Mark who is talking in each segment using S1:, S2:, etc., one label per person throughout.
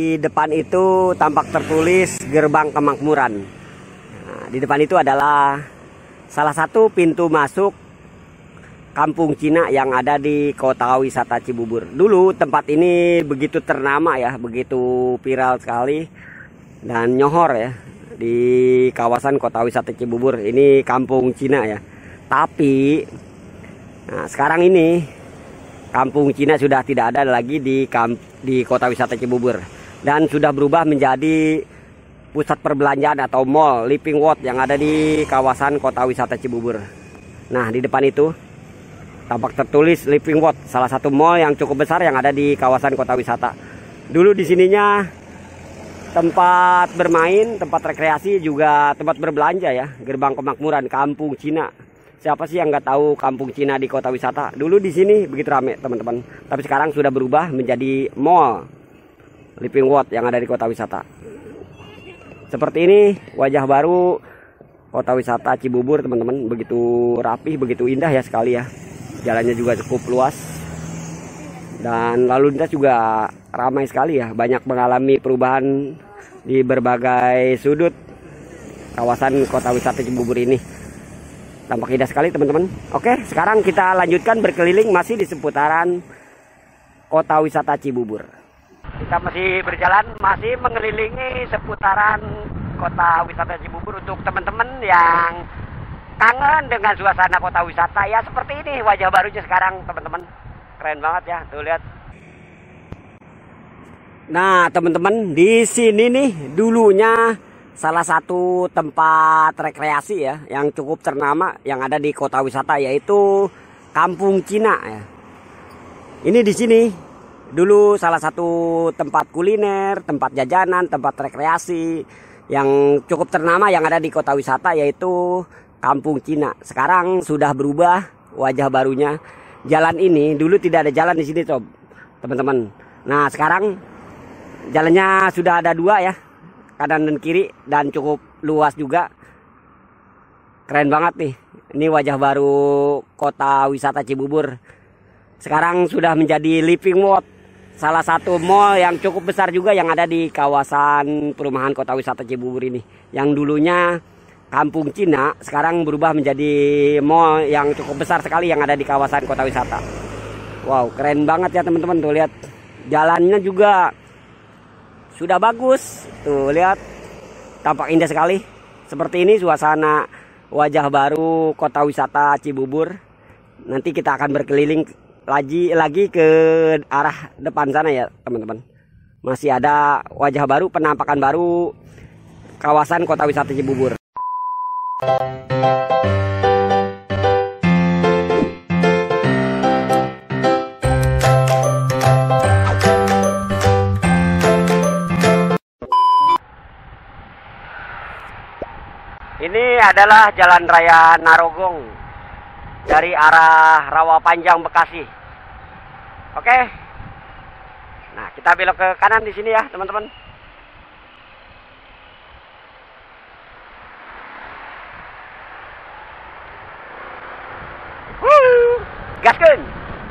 S1: depan itu tampak tertulis Gerbang Kemakmuran. Nah, di depan itu adalah salah satu pintu masuk Kampung Cina yang ada di Kota Wisata Cibubur. Dulu tempat ini begitu ternama ya, begitu viral sekali dan nyohor ya di kawasan Kota Wisata Cibubur. Ini Kampung Cina ya. Tapi nah, sekarang ini Kampung Cina sudah tidak ada lagi di Kota Wisata Cibubur dan sudah berubah menjadi pusat perbelanjaan atau mall Living World yang ada di kawasan Kota Wisata Cibubur. Nah, di depan itu tampak tertulis Living World, salah satu mall yang cukup besar yang ada di kawasan Kota Wisata. Dulu di sininya tempat bermain, tempat rekreasi, juga tempat berbelanja ya. Gerbang Kemakmuran Kampung Cina. Siapa sih yang nggak tahu Kampung Cina di Kota Wisata? Dulu di sini begitu ramai teman-teman. Tapi sekarang sudah berubah menjadi mall Living World yang ada di Kota Wisata. Seperti ini wajah baru Kota Wisata Cibubur teman-teman. Begitu rapih, begitu indah ya sekali ya. Jalannya juga cukup luas dan lalu lintas juga ramai sekali ya. Banyak mengalami perubahan di berbagai sudut kawasan Kota Wisata Cibubur ini. Tampak indah sekali teman-teman. Oke, sekarang kita lanjutkan berkeliling masih di seputaran Kota Wisata Cibubur. Kita masih berjalan, masih mengelilingi seputaran Kota Wisata Cibubur untuk teman-teman yang kangen dengan suasana kota wisata ya. Seperti ini wajah barunya sekarang teman-teman. Keren banget ya, tuh lihat. Nah teman-teman, di sini nih dulunya salah satu tempat rekreasi ya yang cukup ternama yang ada di kota wisata, yaitu Kampung Cina ya. Ini di sini dulu salah satu tempat kuliner, tempat jajanan, tempat rekreasi yang cukup ternama yang ada di kota wisata, yaitu Kampung Cina. Sekarang sudah berubah wajah barunya. Jalan ini dulu tidak ada jalan di sini, teman-teman. Nah, sekarang jalannya sudah ada dua ya, kanan dan kiri, dan cukup luas juga. Keren banget nih. Ini wajah baru Kota Wisata Cibubur. Sekarang sudah menjadi Living World, salah satu mall yang cukup besar juga yang ada di kawasan perumahan Kota Wisata Cibubur ini. Yang dulunya Kampung Cina sekarang berubah menjadi mall yang cukup besar sekali yang ada di kawasan Kota Wisata. Wow, keren banget ya teman-teman. Tuh lihat, jalannya juga sudah bagus. Tuh lihat, tampak indah sekali. Seperti ini suasana wajah baru Kota Wisata Cibubur. Nanti kita akan berkeliling lagi ke arah depan sana ya teman-teman. Masih ada wajah baru, penampakan baru kawasan Kota Wisata Cibubur. Ini adalah Jalan Raya Narogong dari arah Rawapanjang, Bekasi. Oke. Nah, kita belok ke kanan di sini ya, teman-teman. Gaskeun.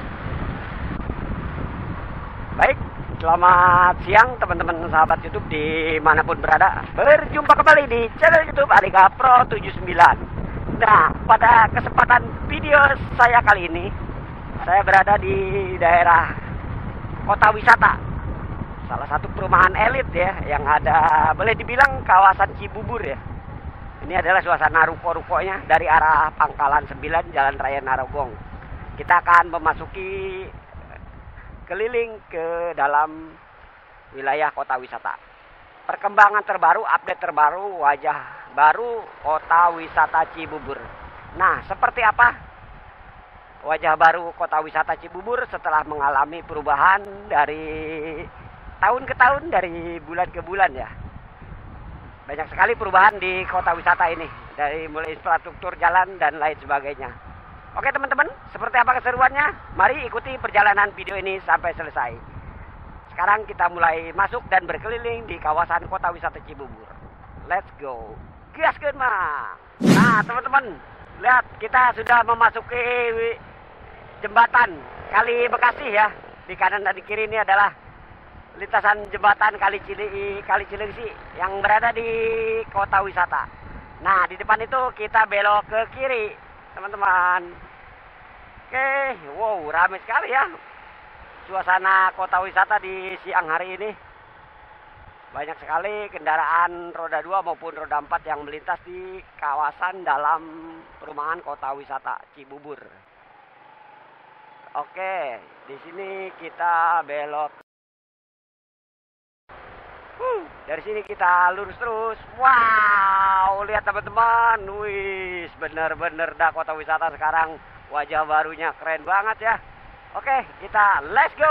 S1: Baik, selamat siang teman-teman sahabat YouTube dimanapun berada. Berjumpa kembali di channel YouTube Adika Pro 79. Nah, pada kesempatan video saya kali ini, saya berada di daerah Kota Wisata, salah satu perumahan elit ya yang ada, boleh dibilang kawasan Cibubur ya. Ini adalah suasana ruko-rukonya dari arah Pangkalan 9 Jalan Raya Narogong. Kita akan memasuki keliling ke dalam wilayah Kota Wisata. Perkembangan terbaru, update terbaru, wajah baru Kota Wisata Cibubur. Nah, seperti apa wajah baru Kota Wisata Cibubur setelah mengalami perubahan dari tahun ke tahun, dari bulan ke bulan ya. Banyak sekali perubahan di Kota Wisata ini, dari mulai infrastruktur jalan dan lain sebagainya. Oke teman-teman, seperti apa keseruannya? Mari ikuti perjalanan video ini sampai selesai. Sekarang kita mulai masuk dan berkeliling di kawasan Kota Wisata Cibubur. Let's go. Gaskeun mah. Nah teman-teman, lihat kita sudah memasuki jembatan Kali Bekasi ya. Di kanan dan di kiri ini adalah lintasan jembatan Kali Cilengsi yang berada di kota wisata. Nah, di depan itu kita belok ke kiri, teman-teman. Oke, wow, ramai sekali ya suasana kota wisata di siang hari ini. Banyak sekali kendaraan roda 2 maupun roda 4 yang melintas di kawasan dalam perumahan kota wisata Cibubur. Oke, di sini kita belok. Dari sini kita lurus terus. Wow, lihat teman-teman. Wih, bener-bener dah kota wisata sekarang. Wajah barunya keren banget ya. Oke, kita let's go.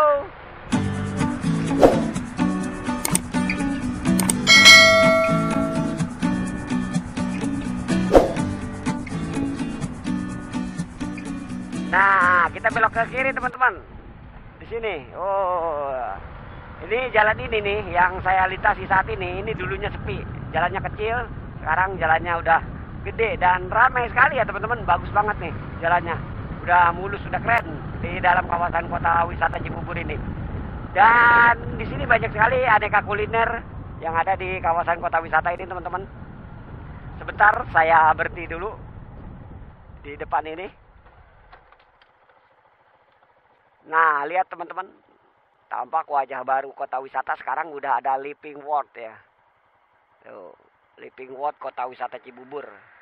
S1: Nah, kita belok ke kiri teman-teman. Di sini. Oh. Ini jalan ini nih yang saya lintasi saat ini dulunya sepi. Jalannya kecil, sekarang jalannya udah gede dan ramai sekali ya teman-teman. Bagus banget nih jalannya. Udah mulus, udah keren di dalam kawasan kota wisata Cibubur ini. Dan di sini banyak sekali aneka kuliner yang ada di kawasan kota wisata ini teman-teman. Sebentar saya berhenti dulu di depan ini. Nah, lihat teman-teman. Tampak wajah baru kota wisata sekarang udah ada Living World ya. Tuh, Living World kota wisata Cibubur.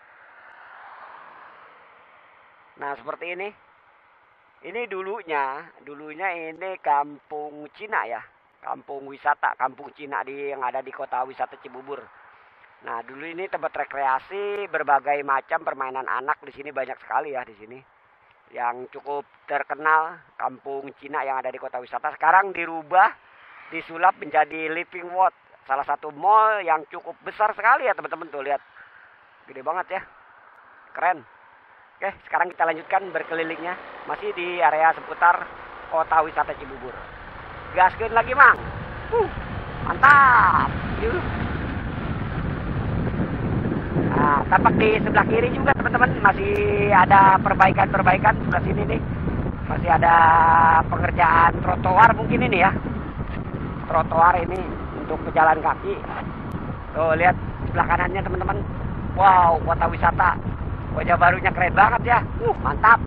S1: Nah, seperti ini. Ini dulunya ini kampung Cina ya. Kampung wisata, kampung Cina yang ada di kota wisata Cibubur. Nah, dulu ini tempat rekreasi, berbagai macam permainan anak di sini banyak sekali ya di sini. Yang cukup terkenal kampung Cina yang ada di kota wisata sekarang dirubah, disulap menjadi Living World, salah satu mall yang cukup besar sekali ya teman-teman. Tuh lihat, gede banget ya, keren. Oke, sekarang kita lanjutkan berkelilingnya masih di area seputar kota wisata Cibubur. Gaskeun lagi mang, mantap. Nah, tampak di sebelah kiri juga teman-teman masih ada perbaikan sebelah sini nih. Masih ada pengerjaan trotoar mungkin ini ya. Trotoar ini untuk pejalan kaki. Tuh lihat sebelah kanannya teman-teman. Wow, kota wisata. Wajah barunya keren banget ya. Mantap.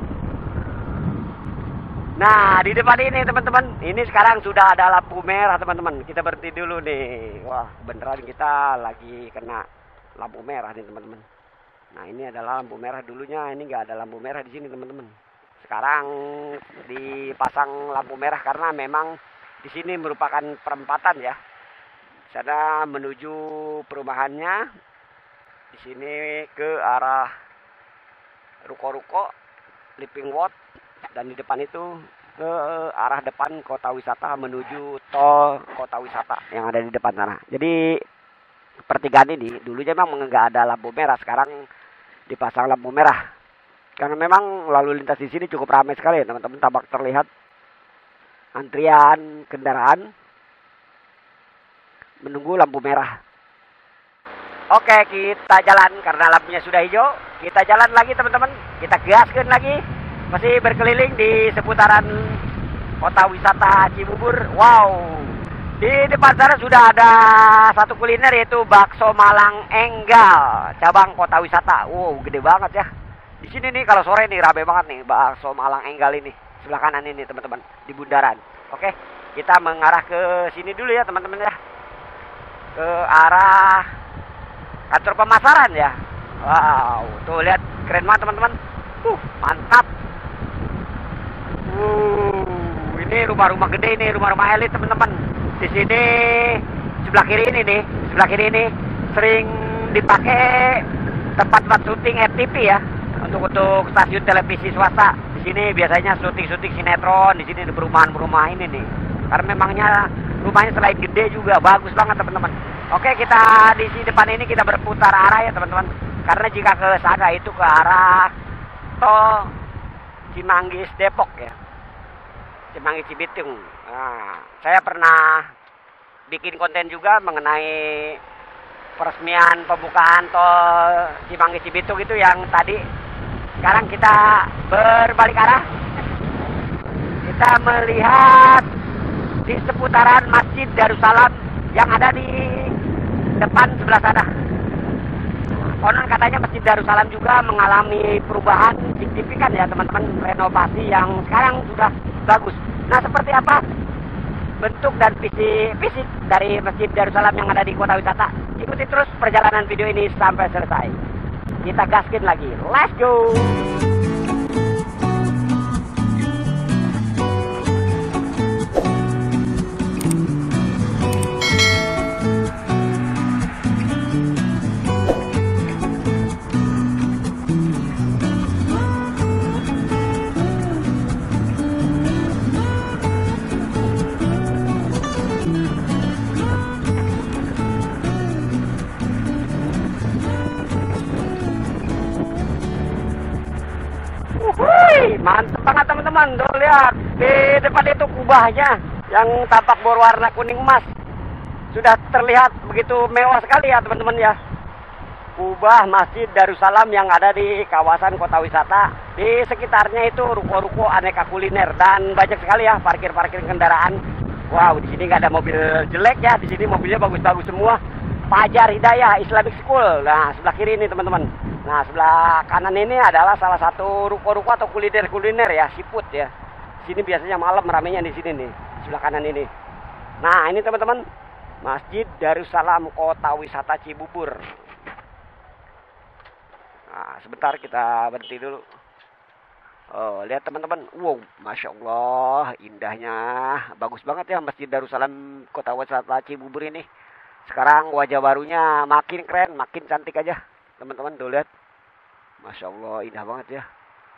S1: Nah, di depan ini teman-teman, ini sekarang sudah ada lampu merah teman-teman. Kita berhenti dulu nih. Wah, beneran kita lagi kena lampu merah nih teman-teman. Nah, ini adalah lampu merah dulunya. Ini nggak ada lampu merah di sini teman-teman. Sekarang dipasang lampu merah karena memang di sini merupakan perempatan ya. Sana menuju perumahannya. Di sini ke arah ruko-ruko Living World, dan di depan itu ke arah depan kota wisata menuju tol kota wisata yang ada di depan sana. Jadi pertigaan ini dulunya memang nggak ada lampu merah, sekarang dipasang lampu merah. Karena memang lalu lintas di sini cukup ramai sekali, teman-teman. Tampak terlihat antrian kendaraan menunggu lampu merah. Oke, kita jalan karena lampunya sudah hijau. Kita jalan lagi teman-teman. Kita gaskan lagi. Masih berkeliling di seputaran kota wisata Cibubur. Wow. Di depan sana sudah ada satu kuliner yaitu bakso Malang Enggal, cabang kota wisata. Wow, gede banget ya. Di sini nih kalau sore nih rame banget nih bakso Malang Enggal ini. Sebelah kanan ini teman-teman, di bundaran. Oke, kita mengarah ke sini dulu ya teman-teman ya. Ke arah kantor pemasaran ya. Wow, tuh lihat keren banget teman-teman. Mantap. Ini rumah-rumah gede ini, rumah-rumah elit teman-teman. Di sini sebelah kiri ini sering dipakai tempat-tempat syuting FTV ya, untuk stasiun televisi swasta. Di sini biasanya syuting sinetron. Di sini di perumahan ini nih. Karena memangnya rumahnya selain gede juga bagus banget teman-teman. Oke, kita di sini depan ini kita berputar arah ya teman-teman. Karena jika ke sana itu ke arah tol Cimanggis Depok ya. Cimanggis Cibitung. Nah, saya pernah bikin konten juga mengenai peresmian pembukaan tol Cimanggis Cibitung itu yang tadi. Sekarang kita berbalik arah. Kita melihat di seputaran Masjid Darussalam yang ada di depan sebelah sana. Konon katanya Masjid Darussalam juga mengalami perubahan signifikan ya teman-teman, renovasi yang sekarang sudah bagus. Nah, seperti apa bentuk dan fisik dari Masjid Darussalam yang ada di kota wisata? Ikuti terus perjalanan video ini sampai selesai. Kita gaskin lagi, let's go! Mantep banget teman-teman, tuh lihat di depan itu kubahnya yang tampak berwarna kuning emas. Sudah terlihat begitu mewah sekali ya teman-teman ya. Kubah Masjid Darussalam yang ada di kawasan kota wisata. Di sekitarnya itu ruko-ruko aneka kuliner dan banyak sekali ya parkir-parkir kendaraan. Wow, di sini nggak ada mobil jelek ya, di sini mobilnya bagus-bagus semua. Fajar Hidayah Islamic School. Nah, sebelah kiri ini teman-teman. Nah, sebelah kanan ini adalah salah satu ruko-ruko atau kuliner-kuliner ya, seafood ya. Sini biasanya malam ramenya di sini nih, sebelah kanan ini. Nah, ini teman-teman, Masjid Darussalam Kota Wisata Cibubur. Nah, sebentar kita berhenti dulu. Oh, lihat teman-teman. Wow, Masya Allah, indahnya. Bagus banget ya Masjid Darussalam Kota Wisata Cibubur ini. Sekarang wajah barunya makin keren, makin cantik aja. Teman-teman tuh lihat. Masya Allah, indah banget ya.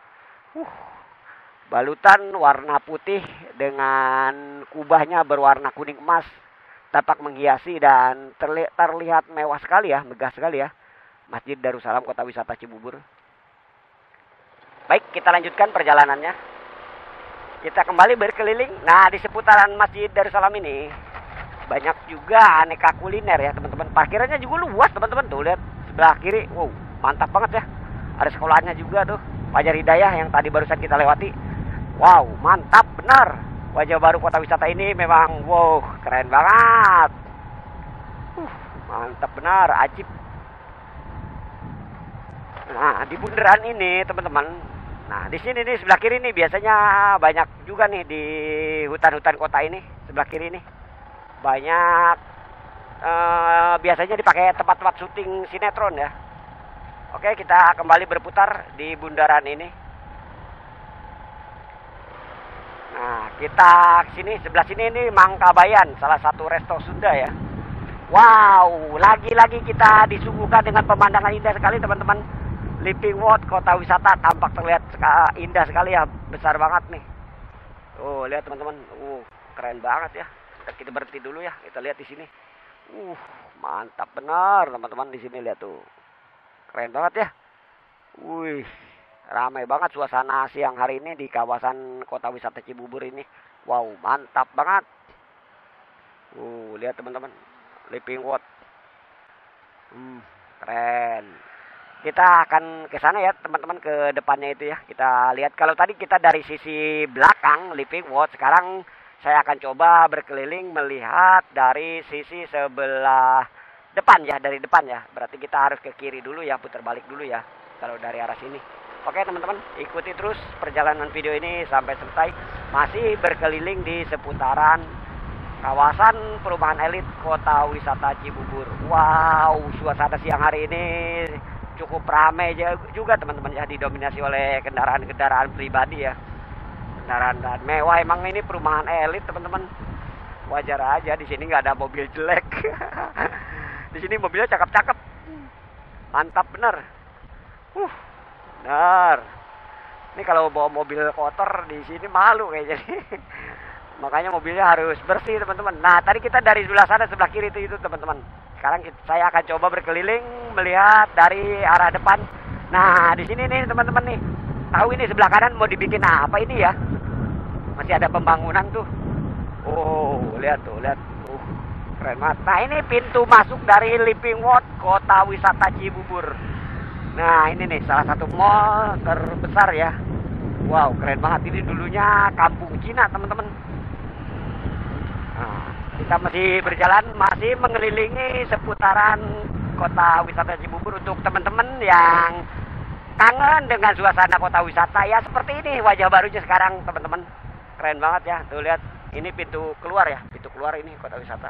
S1: Balutan warna putih dengan kubahnya berwarna kuning emas. Tampak menghiasi dan terlihat mewah sekali ya, megah sekali ya. Masjid Darussalam Kota Wisata Cibubur. Baik, kita lanjutkan perjalanannya. Kita kembali berkeliling. Nah, di seputaran Masjid Darussalam ini banyak juga aneka kuliner ya teman-teman. Parkirannya juga luas teman-teman. Tuh lihat sebelah kiri. Wow, mantap banget ya. Ada sekolahnya juga tuh, Fajar Hidayah yang tadi barusan kita lewati. Wow, mantap benar. Wajah baru kota wisata ini memang wow, keren banget. Mantap benar, ajib. Nah, di bundaran ini teman-teman. Nah, di sini nih sebelah kiri nih biasanya banyak juga nih di hutan-hutan kota ini, sebelah kiri nih. Banyak biasanya dipakai tempat-tempat syuting sinetron ya. Oke, kita kembali berputar di bundaran ini. Nah, kita sini sebelah sini ini Mangkabayan, salah satu resto Sunda ya. Wow, lagi-lagi kita disuguhkan dengan pemandangan indah sekali teman-teman. Living World Kota Wisata tampak terlihat indah sekali ya, besar banget nih. Tuh, lihat teman-teman. Keren banget ya. Kita berhenti dulu ya, kita lihat di sini. Mantap benar teman-teman, di sini lihat tuh. Keren banget ya. Wih, ramai banget suasana siang hari ini di kawasan Kota Wisata Cibubur ini. Wow, mantap banget. Lihat teman-teman, Living World. Keren. Kita akan ke sana ya teman-teman, ke depannya itu ya. Kita lihat, kalau tadi kita dari sisi belakang Living World, sekarang saya akan coba berkeliling melihat dari sisi sebelah depan ya, dari depan ya. Berarti kita harus ke kiri dulu ya, putar balik dulu ya kalau dari arah sini. Oke teman-teman, ikuti terus perjalanan video ini sampai selesai. Masih berkeliling di seputaran kawasan perumahan elit Kota Wisata Cibubur. Wow, suasana siang hari ini cukup ramai juga teman-teman ya, didominasi oleh kendaraan-kendaraan pribadi ya. Kendaraan mewah, emang ini perumahan elit teman-teman. Wajar aja di sini nggak ada mobil jelek. Di sini mobilnya cakep-cakep. Mantap bener. Bener. Ini kalau bawa mobil kotor di sini malu kayaknya. Makanya mobilnya harus bersih teman-teman. Nah, tadi kita dari sebelah sana, sebelah kiri itu teman-teman. Sekarang saya akan coba berkeliling melihat dari arah depan. Nah, di sini nih teman-teman nih. Tahu ini sebelah kanan mau dibikin apa ini ya? Masih ada pembangunan tuh. Lihat tuh, lihat. Keren banget. Nah, ini pintu masuk dari Living World Kota Wisata Cibubur. Nah, ini nih salah satu mall terbesar ya. Wow, keren banget. Ini dulunya kampung Cina teman-teman. Nah, kita masih berjalan, masih mengelilingi seputaran kota wisata Cibubur untuk teman-teman yang kangen dengan suasana kota wisata. Ya seperti ini wajah barunya sekarang teman-teman. Keren banget ya. Tuh lihat, ini pintu keluar ya. Pintu keluar ini kota wisata.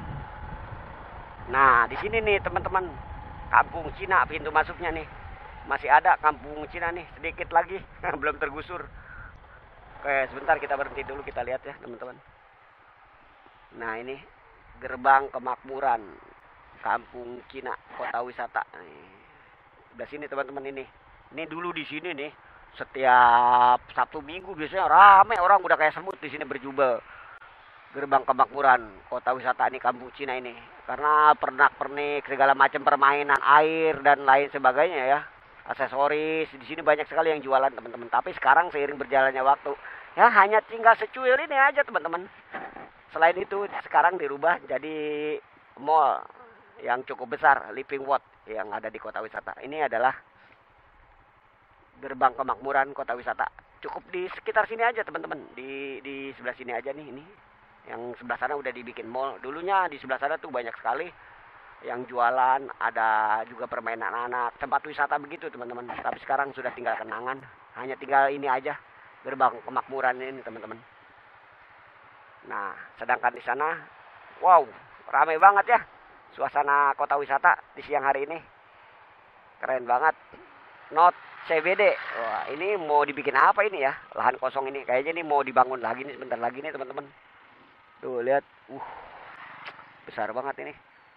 S1: Nah, di sini nih teman-teman, Kampung Cina pintu masuknya nih. Masih ada Kampung Cina nih, sedikit lagi belum tergusur. Oke, sebentar kita berhenti dulu, kita lihat ya teman-teman. Nah, ini gerbang kemakmuran Kampung Cina kota wisata. Di sini teman-teman ini. Ini dulu di sini nih, setiap Sabtu Minggu biasanya ramai orang udah kayak semut di sini berjubel. Gerbang kemakmuran kota wisata ini Kampung Cina ini. Karena pernak-pernik segala macam permainan air dan lain sebagainya ya. Aksesoris di sini banyak sekali yang jualan teman-teman. Tapi sekarang seiring berjalannya waktu, ya hanya tinggal secuil ini aja teman-teman. Selain itu sekarang dirubah jadi mall yang cukup besar, Living World yang ada di kota wisata. Ini adalah gerbang kemakmuran kota wisata. Cukup di sekitar sini aja teman-teman. Di sebelah sini aja nih ini. Yang sebelah sana udah dibikin mall. Dulunya di sebelah sana tuh banyak sekali yang jualan, ada juga permainan anak, tempat wisata begitu teman-teman. Tapi sekarang sudah tinggal kenangan. Hanya tinggal ini aja, gerbang kemakmuran ini teman-teman. Nah, sedangkan di sana, wow, ramai banget ya suasana kota wisata di siang hari ini. Keren banget. Not CBD. Wah, ini mau dibikin apa ini ya? Lahan kosong ini kayaknya ini mau dibangun lagi nih sebentar lagi nih teman-teman. Tuh lihat, besar banget ini.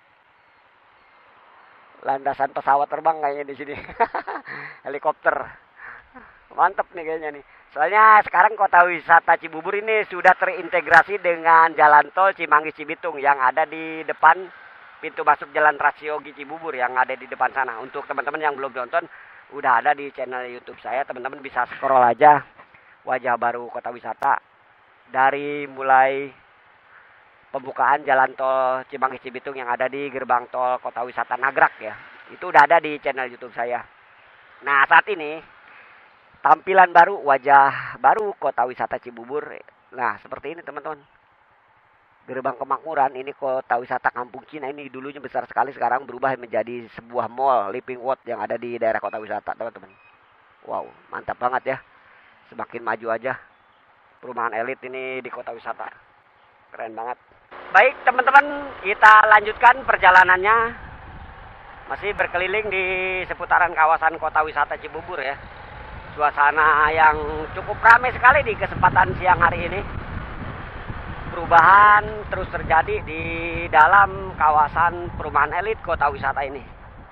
S1: Landasan pesawat terbang kayaknya di sini. Helikopter. Mantap nih kayaknya nih. Soalnya sekarang kota wisata Cibubur ini sudah terintegrasi dengan jalan tol Cimanggis Cibitung yang ada di depan pintu masuk jalan Trasyogi Cibubur yang ada di depan sana. Untuk teman-teman yang belum nonton, udah ada di channel YouTube saya. Teman-teman bisa scroll aja wajah baru kota wisata dari mulai pembukaan jalan tol Cimanggis Cibitung yang ada di gerbang tol kota wisata Nagrak ya. Itu udah ada di channel YouTube saya. Nah, saat ini tampilan baru, wajah baru kota wisata Cibubur. Nah, seperti ini teman-teman. Gerbang kemakmuran ini kota wisata Kampung Cina ini dulunya besar sekali, sekarang berubah menjadi sebuah mall Living World yang ada di daerah kota wisata teman-teman. Wow, mantap banget ya. Semakin maju aja perumahan elit ini di kota wisata. Keren banget. Baik teman-teman, kita lanjutkan perjalanannya. Masih berkeliling di seputaran kawasan kota wisata Cibubur ya. Suasana yang cukup ramai sekali di kesempatan siang hari ini. Perubahan terus terjadi di dalam kawasan perumahan elit kota wisata ini.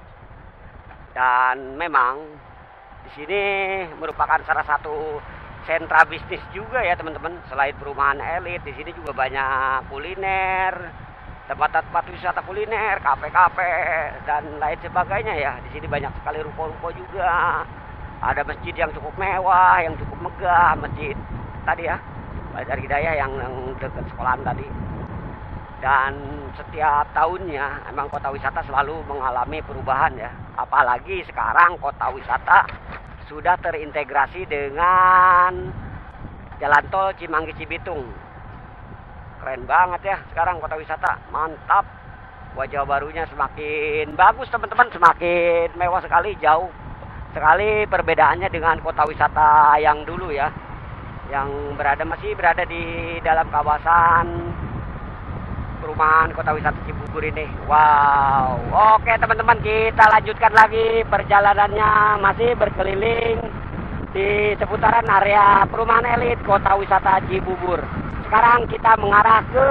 S1: Dan memang di sini merupakan salah satu sentra bisnis juga ya teman-teman. Selain perumahan elit, di sini juga banyak kuliner, tempat-tempat wisata kuliner, kafe-kafe dan lain sebagainya ya. Di sini banyak sekali ruko-ruko juga. Ada masjid yang cukup mewah, yang cukup megah, masjid tadi ya, Bazar Hidayah yang dekat sekolahan tadi. Dan setiap tahunnya emang kota wisata selalu mengalami perubahan ya. Apalagi sekarang kota wisata sudah terintegrasi dengan jalan tol Cimanggis Cibitung. Keren banget ya sekarang kota wisata, mantap. Wajah barunya semakin bagus teman-teman, semakin mewah sekali, jauh sekali perbedaannya dengan kota wisata yang dulu ya, yang masih berada di dalam kawasan perumahan kota wisata Cibubur ini. Wow, oke teman-teman, kita lanjutkan lagi perjalanannya, masih berkeliling di seputaran area perumahan elit kota wisata Cibubur. Sekarang kita mengarah ke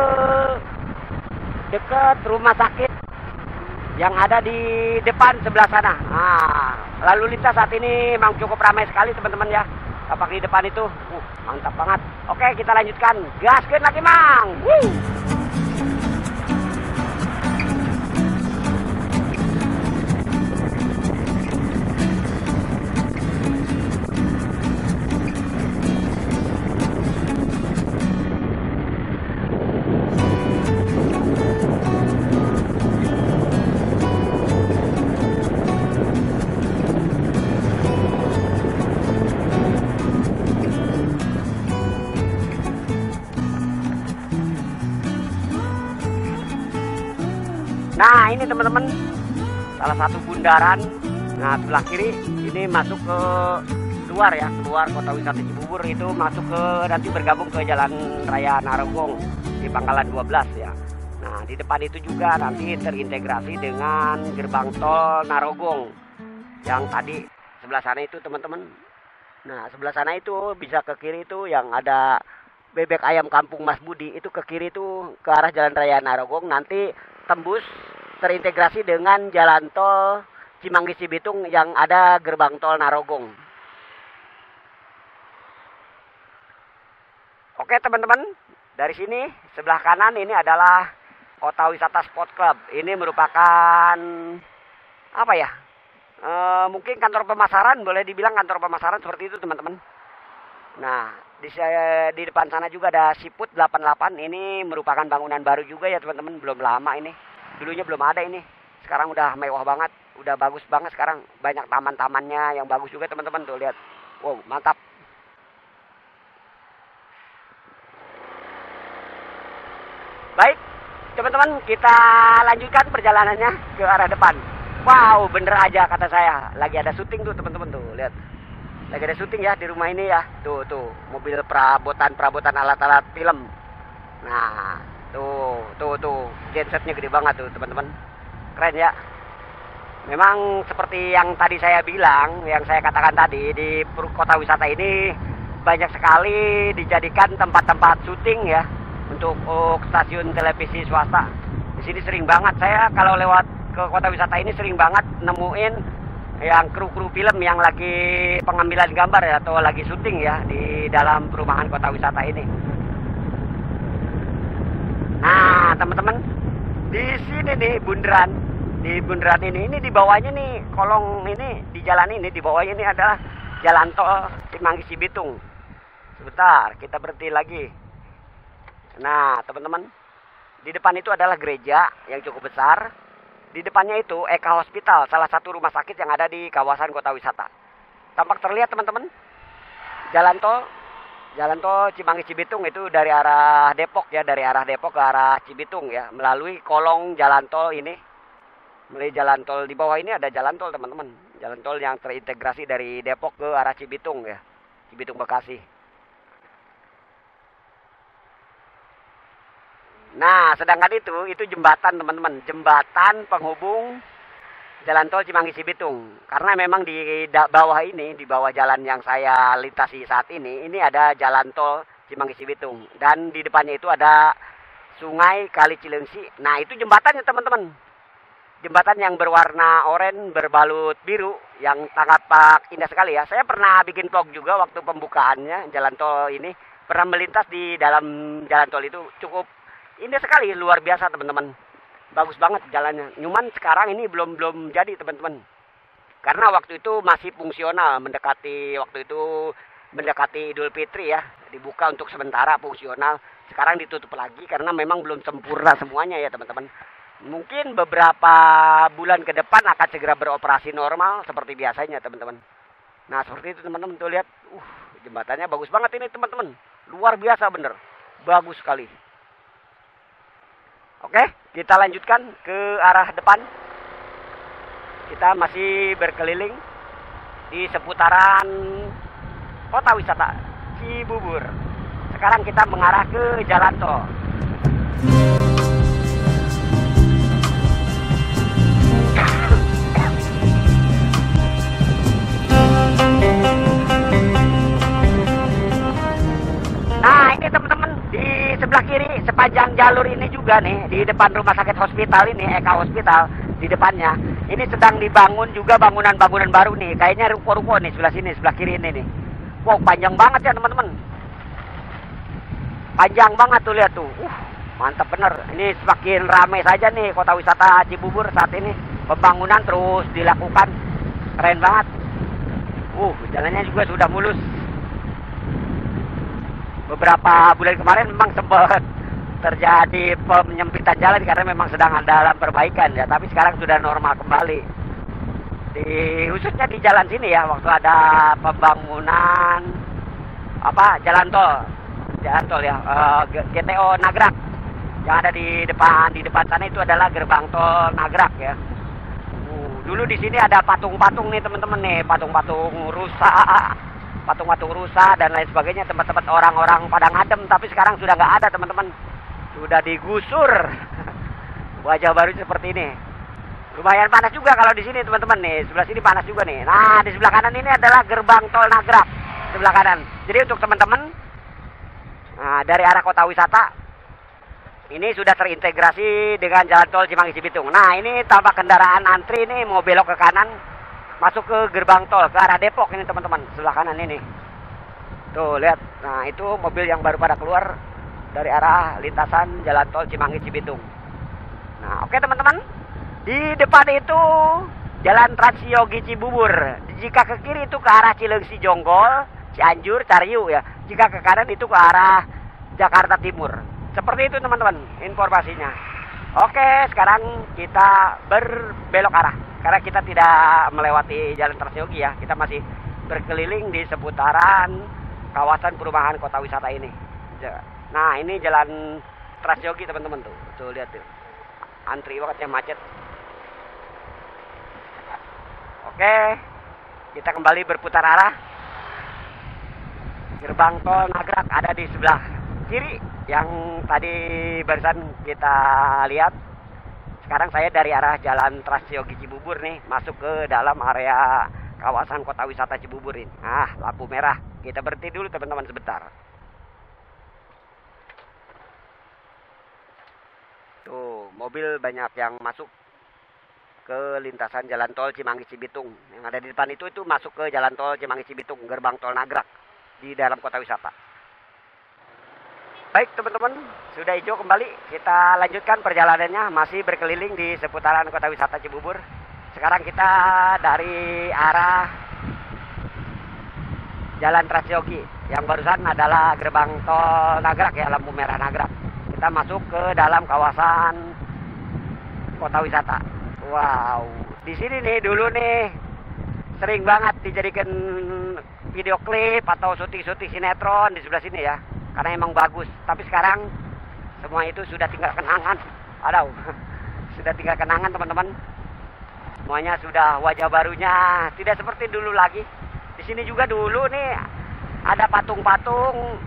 S1: dekat rumah sakit yang ada di depan sebelah sana. Nah, lalu lintas saat ini memang cukup ramai sekali teman-teman ya. Tapak di depan itu, mantap banget. Oke, kita lanjutkan. Gaskeun lagi mang. Nah ini teman-teman, salah satu bundaran. Nah sebelah kiri ini masuk ke luar ya, keluar kota wisata Cibubur, itu masuk ke nanti bergabung ke Jalan Raya Narogong di Pangkalan 12 ya. Nah di depan itu juga nanti terintegrasi dengan gerbang tol Narogong yang tadi sebelah sana itu teman-teman. Nah sebelah sana itu bisa ke kiri itu yang ada bebek ayam kampung Mas Budi, itu ke kiri itu ke arah Jalan Raya Narogong, nanti tembus terintegrasi dengan jalan tol Cimanggis Cibitung yang ada gerbang tol Narogong. Oke teman-teman, dari sini sebelah kanan ini adalah Kota Wisata Sport Club. Ini merupakan apa ya? Mungkin kantor pemasaran, boleh dibilang kantor pemasaran seperti itu teman-teman. Nah, di depan sana juga ada Siput 88. Ini merupakan bangunan baru juga ya teman-teman, belum lama ini. Dulunya belum ada ini. Sekarang udah mewah banget, udah bagus banget sekarang. Banyak taman-tamannya yang bagus juga teman-teman, tuh lihat. Wow, mantap. Baik, teman-teman, kita lanjutkan perjalanannya ke arah depan. Wow, bener aja kata saya. Lagi ada syuting tuh teman-teman, tuh lihat. Lagi ada syuting ya di rumah ini ya. Tuh, mobil perabotan alat-alat film. Nah, tuh, gensetnya gede banget tuh teman-teman. Keren ya. Memang seperti yang tadi saya bilang, yang saya katakan tadi, di kota wisata ini banyak sekali dijadikan tempat-tempat syuting ya. Untuk stasiun televisi swasta. Di sini sering banget saya kalau lewat ke kota wisata ini sering banget nemuin yang kru-kru film yang lagi pengambilan gambar ya, atau lagi syuting ya di dalam perumahan kota wisata ini. Nah, teman-teman, di sini nih bundaran, di bundaran ini di bawahnya nih kolong ini di jalan ini di bawahnya ini adalah jalan tol Cimanggis Cibitung. Sebentar, kita berhenti lagi. Nah, teman-teman, di depan itu adalah gereja yang cukup besar. Di depannya itu Eka Hospital, salah satu rumah sakit yang ada di kawasan kota wisata. Tampak terlihat teman-teman, jalan tol Cimanggis Cibitung itu dari arah Depok ya, dari arah Depok ke arah Cibitung ya, melalui kolong jalan tol ini. Melalui jalan tol di bawah ini ada jalan tol teman-teman, jalan tol yang terintegrasi dari Depok ke arah Cibitung ya, Cibitung Bekasi. Nah, sedangkan itu jembatan teman-teman, jembatan penghubung jalan tol Cimanggis Cibitung. Karena memang di bawah ini, di bawah jalan yang saya lintasi saat ini ada jalan tol Cimanggis Cibitung. Dan di depannya itu ada Sungai Kali Cilengsi. Nah, itu jembatannya teman-teman. Jembatan yang berwarna oranye berbalut biru, yang sangat indah sekali ya. Saya pernah bikin vlog juga waktu pembukaannya jalan tol ini. Pernah melintas di dalam jalan tol itu, cukup indah sekali, luar biasa teman-teman. Bagus banget jalannya. Cuman sekarang ini belum jadi teman-teman. Karena waktu itu masih fungsional, mendekati Idul Fitri ya. Dibuka untuk sementara fungsional. Sekarang ditutup lagi karena memang belum sempurna semuanya ya teman-teman. Mungkin beberapa bulan ke depan akan segera beroperasi normal seperti biasanya teman-teman. Nah, seperti itu teman-teman, tuh lihat. Jembatannya bagus banget ini teman-teman. Luar biasa bener. Bagus sekali. Oke, kita lanjutkan ke arah depan. Kita masih berkeliling di seputaran kota wisata Cibubur. Sekarang kita mengarah ke jalan tol. Nah, ini teman-teman, di sebelah kiri sepanjang jalur ini juga nih, di depan rumah sakit hospital ini, Eka Hospital, di depannya ini sedang dibangun juga bangunan-bangunan baru nih, kayaknya ruko-ruko nih sebelah sini, sebelah kiri ini nih. Wow, panjang banget ya teman-teman, panjang banget tuh, lihat tuh. Mantap bener. Ini semakin ramai saja nih kota wisata Cibubur saat ini, pembangunan terus dilakukan, keren banget. Jalannya juga sudah mulus. Beberapa bulan kemarin memang sempat terjadi penyempitan jalan karena memang sedang dalam perbaikan ya, tapi sekarang sudah normal kembali. Khususnya di jalan sini ya, waktu ada pembangunan jalan tol ya, GTO Nagrak Yang ada di depan sana itu adalah gerbang tol Nagrak ya. Dulu di sini ada patung-patung nih teman-teman nih, patung-patung rusa dan lain sebagainya, tempat-tempat orang-orang pada ngadem, tapi sekarang sudah nggak ada teman-teman, sudah digusur. Wajah baru seperti ini. Lumayan panas juga kalau di sini teman-teman nih, sebelah sini panas juga nih. Nah di sebelah kanan ini adalah gerbang tol Nagrak, sebelah kanan. Jadi untuk teman-teman dari arah kota wisata ini sudah terintegrasi dengan jalan tol Cimanggis Cibitung. Nah ini tampak kendaraan antri nih mau belok ke kanan, masuk ke gerbang tol ke arah Depok ini teman-teman, sebelah kanan ini. Tuh lihat, nah itu mobil yang baru pada keluar dari arah lintasan jalan tol Cimanggis Cibitung. Nah oke teman-teman, di depan itu jalan Trans Yogi Cibubur. Jika ke kiri itu ke arah Cilengsi Jonggol, Cianjur, Cariu ya. Jika ke kanan itu ke arah Jakarta Timur. Seperti itu teman-teman informasinya. Oke, sekarang kita berbelok arah. Karena kita tidak melewati jalan Trans Yogi ya. Kita masih berkeliling di seputaran kawasan perumahan kota wisata ini. Nah, ini jalan Trans Yogi teman-teman tuh. Tuh lihat tuh. Antri banget ya, macet. Oke. Kita kembali berputar arah. Gerbang tol Nagrak ada di sebelah kiri yang tadi barusan kita lihat. Sekarang saya dari arah jalan Trans Yogi Cibubur nih, masuk ke dalam area kawasan kota wisata Cibubur ini. Ah, lampu merah. Kita berhenti dulu teman-teman sebentar. Tuh, mobil banyak yang masuk ke lintasan jalan tol Cimanggis Cibitung. Yang ada di depan itu masuk ke jalan tol Cimanggis Cibitung, gerbang tol Nagrak di dalam kota wisata. Baik teman-teman, sudah hijau kembali. Kita lanjutkan perjalanannya, masih berkeliling di seputaran kota wisata Cibubur. Sekarang kita dari arah jalan Trans Yogi. Yang barusan adalah gerbang tol Nagrak ya, lampu merah Nagrak. Kita masuk ke dalam kawasan kota wisata. Wow, di sini nih dulu nih sering banget dijadikan video klip atau syuting-syuting sinetron di sebelah sini ya. Karena emang bagus. Tapi sekarang semua itu sudah tinggal kenangan. Aduh, sudah tinggal kenangan teman-teman. Semuanya sudah wajah barunya, tidak seperti dulu lagi. Di sini juga dulu nih ada patung-patung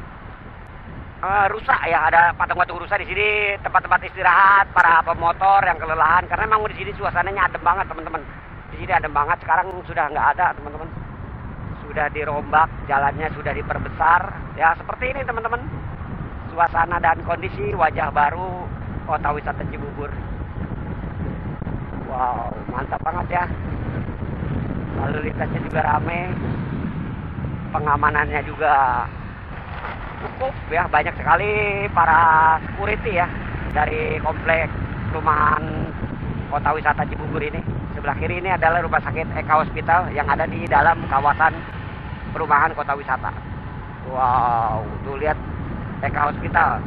S1: rusak ya, ada patung-patung rusak di sini, tempat-tempat istirahat para pemotor yang kelelahan. Karena memang di sini suasananya adem banget teman-teman. Di sini adem banget. Sekarang sudah nggak ada teman-teman. Sudah dirombak, jalannya sudah diperbesar. Ya seperti ini teman-teman. Suasana dan kondisi wajah baru kota wisata Cibubur. Wow, mantap banget ya. Lalu lintasnya juga rame. Pengamanannya juga cukup ya, banyak sekali para security ya dari komplek perumahan kota wisata Cibubur ini. Sebelah kiri ini adalah rumah sakit Eka Hospital yang ada di dalam kawasan perumahan kota wisata. Wow, tuh lihat Eka Hospital.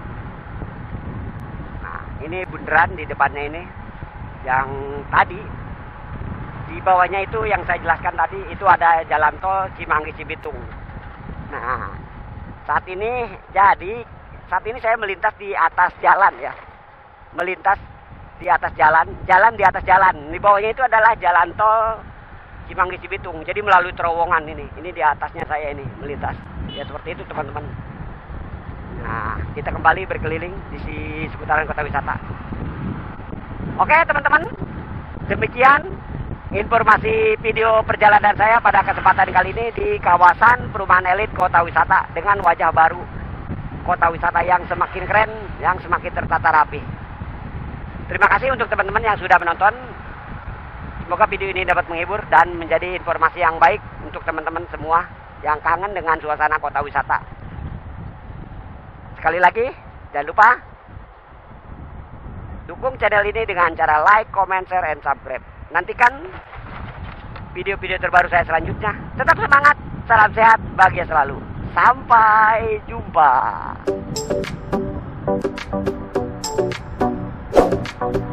S1: Nah, ini bundaran di depannya ini. Yang tadi di bawahnya itu yang saya jelaskan tadi itu ada jalan tol Cimanggis Cibitung. Nah, saat ini saya melintas di atas jalan ya. Melintas di atas jalan di atas jalan. Di bawahnya itu adalah jalan tol Cimanggis Cibitung. Jadi melalui terowongan ini. Ini di atasnya saya ini melintas. Ya seperti itu teman-teman. Nah, kita kembali berkeliling di seputaran kota wisata. Oke teman-teman, demikian informasi video perjalanan saya pada kesempatan kali ini di kawasan perumahan elit kota wisata dengan wajah baru kota wisata yang semakin keren, yang semakin tertata rapi. Terima kasih untuk teman-teman yang sudah menonton. Semoga video ini dapat menghibur dan menjadi informasi yang baik untuk teman-teman semua yang kangen dengan suasana kota wisata. Sekali lagi, jangan lupa dukung channel ini dengan cara like, comment, share, and subscribe. Nantikan video-video terbaru saya selanjutnya. Tetap semangat, salam sehat, bahagia selalu. Sampai jumpa.